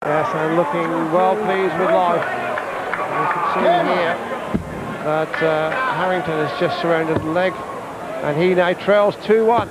Yes, and looking well pleased with life. You can see here that Harrington has just surrendered the leg, and he now trails 2-1.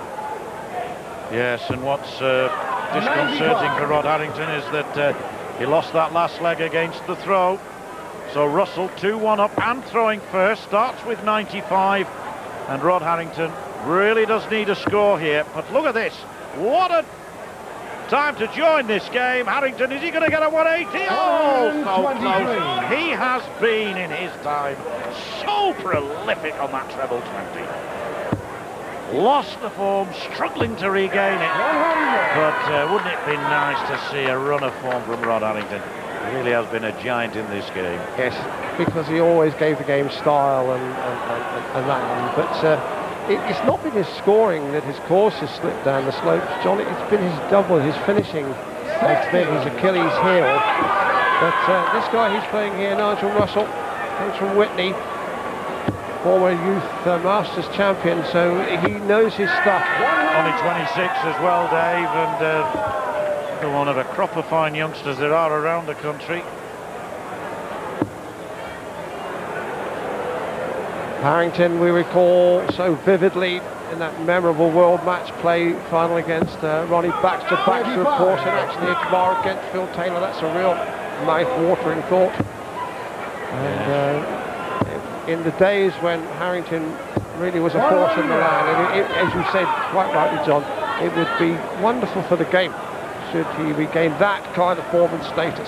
Yes, and what's disconcerting for Rod Harrington is that he lost that last leg against the throw. So Russell 2-1 up and throwing first, starts with 95, and Rod Harrington really does need a score here. But look at this, what a time to join this game. Harrington, is he going to get a 180? Oh, so close. He has been in his time so prolific on that treble 20. Lost the form, struggling to regain it. But wouldn't it be nice to see a run of form from Rod Harrington? He really has been a giant in this game. Yes, because he always gave the game style and that. But it's not been his scoring that his course has slipped down the slopes, John. It's been his double, his finishing has been his Achilles heel. But this guy he's playing here, Nigel Russell, comes from Whitney, former youth Masters champion, so he knows his stuff. Only 26 as well, Dave, and one of a crop of fine youngsters there are around the country. Harrington, we recall so vividly in that memorable World Match Play final against Ronnie Baxter. Baxter, of course, in action here tomorrow against Phil Taylor. That's a real mouth-watering thought. And in the days when Harrington really was a force in the land, and as you said quite rightly, John, it would be wonderful for the game should he regain that kind of form and status.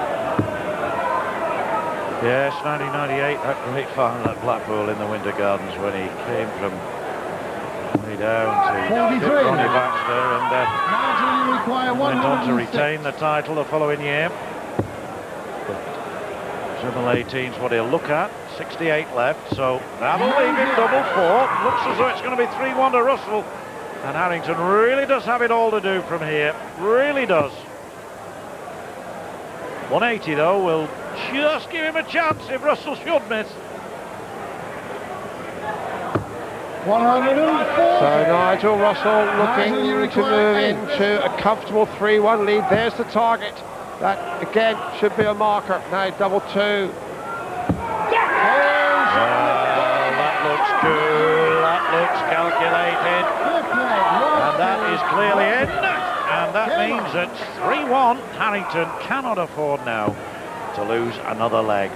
Yes, 1998, that great final at Blackpool in the Winter Gardens when he came from way down to Ronnie Baxter and went on to retain the title the following year. Triple 18's what he'll look at. 68 left, so that'll leave him double four. Looks as though it's going to be 3-1 to Russell. And Harrington really does have it all to do from here. Really does. 180 though will just give him a chance if Russell should miss. 104. So Nigel Russell looking to move into a comfortable 3-1 lead. There's the target. That again should be a marker. Now double two. That looks cool. That looks calculated. And that is clearly in. And that means that 3-1, Harrington cannot afford now to lose another leg.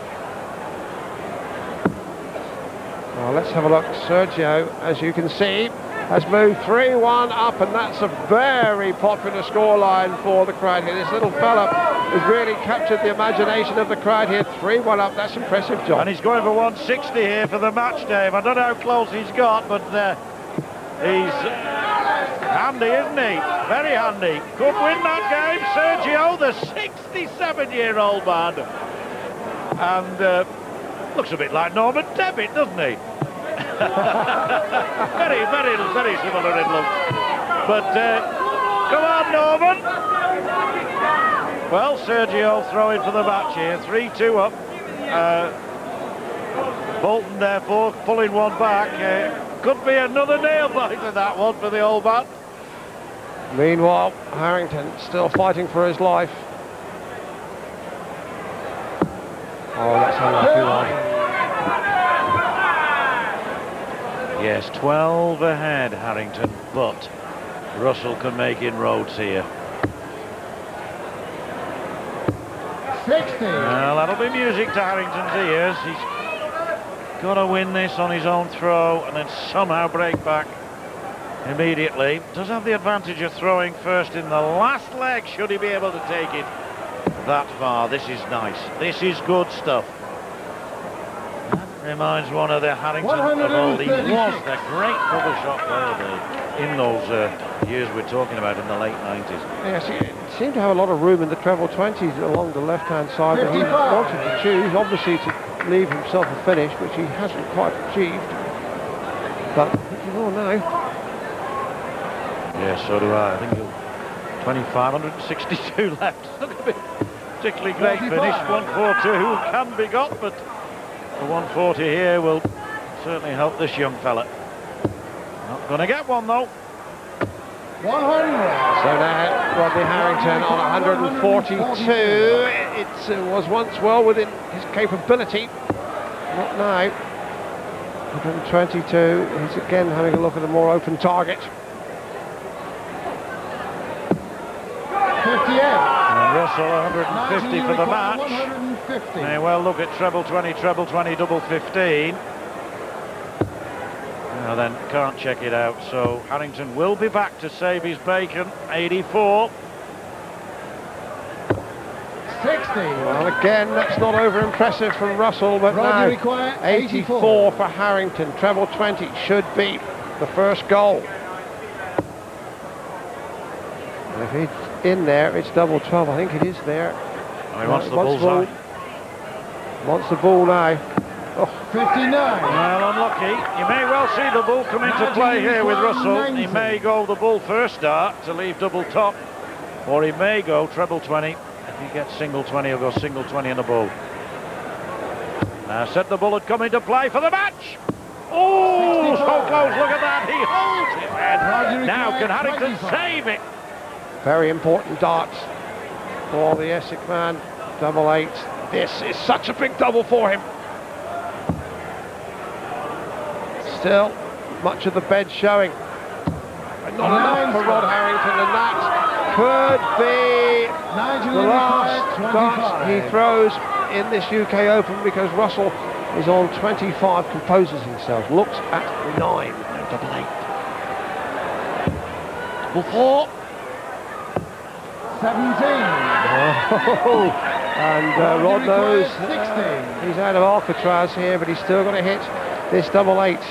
Well, let's have a look. Sergio, as you can see, has moved 3-1 up, and that's a very popular scoreline for the crowd here. This little fella has really captured the imagination of the crowd here. 3-1 up, that's impressive, John. And he's going for 160 here for the match, Dave. I don't know how close he's got, but he's handy, isn't he? Very handy. Could win that game, Sergio, the 67-year-old man. And looks a bit like Norman Tebbit, doesn't he? very, very, very similar in look. But come on, Norman. Well, Sergio throwing for the match here. 3-2 up. Bolton, therefore, pulling one back. Could be another nail biter, that one, for the old man. Meanwhile, Harrington still fighting for his life. Oh, that's unlucky one. Yes, 12 ahead, Harrington, but Russell can make inroads here. 60. Well, that'll be music to Harrington's ears. He's got to win this on his own throw and then somehow break back immediately. Does have the advantage of throwing first in the last leg, should he be able to take it that far. This is nice. This is good stuff. Reminds one of the Harrington of old. He was the great double shot player in those years we're talking about in the late 90s. Yes, he seemed to have a lot of room in the treble 20s along the left-hand side, but he wanted to choose, obviously, to leave himself a finish, which he hasn't quite achieved. But you will know. Yes, so do I. I think he'll 2,562 left. Not going to be particularly great finish. 142 can be got, but the 140 here will certainly help this young fella. Not going to get one though. 100. So now Rodney Harrington on 142. It was once well within his capability, not now. 122. He's again having a look at a more open target. 58. And Russell 150 for the match. 150. May well look at treble 20, double 15. Now then, can't check it out, so Harrington will be back to save his bacon. 84. 60. Well, again, that's not over impressive from Russell, but Rodney now require 84 for Harrington. Treble 20 should be the first goal. And if it's in there, it's double 12. I think it is there. Oh, he wants the bullseye. Wants the ball now. 59. Well, unlucky. You may well see the bull come into play here with Russell. He may go the bull first dart to leave double top, or he may go treble 20. If he gets single 20, he'll go single 20 in the bull. Now said the bull had come into play for the match. Oh, so close, look at that. He holds his head. Now can Harrington save it? Very important darts for the Essex man. Double 8. This is such a big double for him. Still, much of the bed showing. But not enough for Rod Harrington, and that could be the last dart he throws in this UK Open, because Russell is on 25, composes himself, looks at 9. No, double 8. Double 4. 17. Oh, and Rod knows he's out of Alcatraz here, but he's still going to hit this double 8.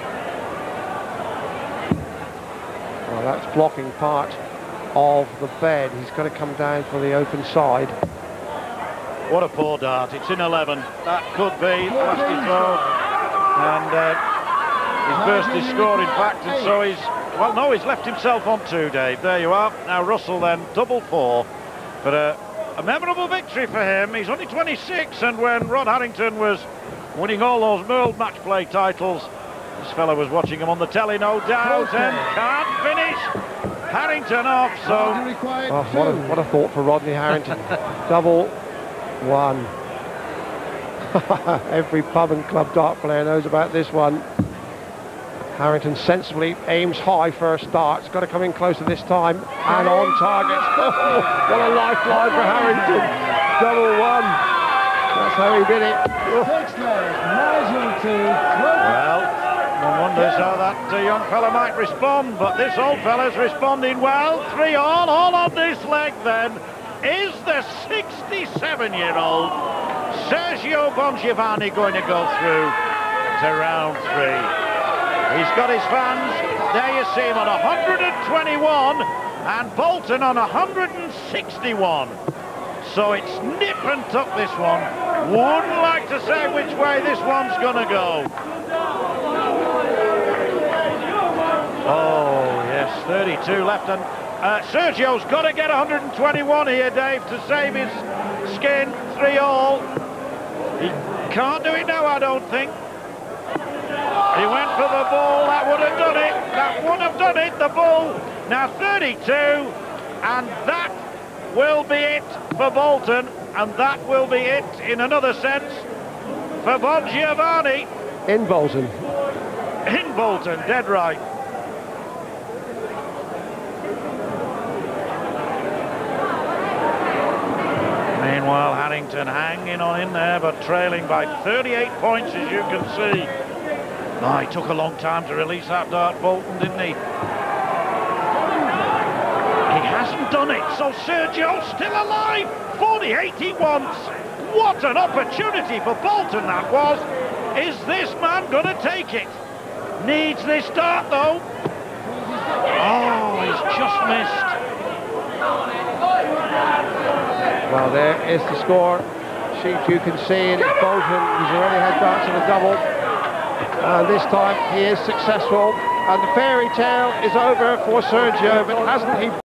Well, that's blocking part of the bed. He's got to come down for the open side. What a poor dart. It's in 11. That could be the last he throws. And he's burst his score, in fact, and so he's... Well, no, he's left himself on 2, Dave. There you are. Now Russell then, double 4. But a memorable victory for him. He's only 26, and when Rod Harrington was winning all those world match play titles, this fella was watching him on the telly, no doubt, and can't finish Harrington off. So what a thought for Rodney Harrington. Double 1. Every pub and club dart player knows about this one. Harrington sensibly aims high first dart. It's got to come in closer this time, and on target. Oh, what a lifeline for Harrington. Double 1. That's how he did it. Well, one wonders how that young fella might respond, but this old fella's responding well. 3 all on this leg then is the 67-year-old Sergio Bongiovanni going to go through to round 3. He's got his fans. There you see him on 121 and Bolton on 161. So it's nip and tuck, this one. Wouldn't like to say which way this one's going to go. Oh, yes, 32 left. And Sergio's got to get 121 here, Dave, to save his skin. 3 all. He can't do it now, I don't think. He went for the ball. That would have done it. That would have done it, the ball. Now 32, and that will be it for Bolton, and that will be it, in another sense, for Bongiovanni. In Bolton. In Bolton, dead right. Meanwhile, Harrington hanging on in there, but trailing by 38 points, as you can see. Oh, he took a long time to release that dart, Bolton, didn't he? He hasn't done it, so Sergio's still alive. 48 he wants. What an opportunity for Bolton that was. Is this man going to take it? Needs this dart, though. Oh, he's just missed. Well, there is the score sheet. You can see it. It's Bolton. He's already had darts in a double. And this time he is successful. And the fairy tale is over for Sergio, but hasn't he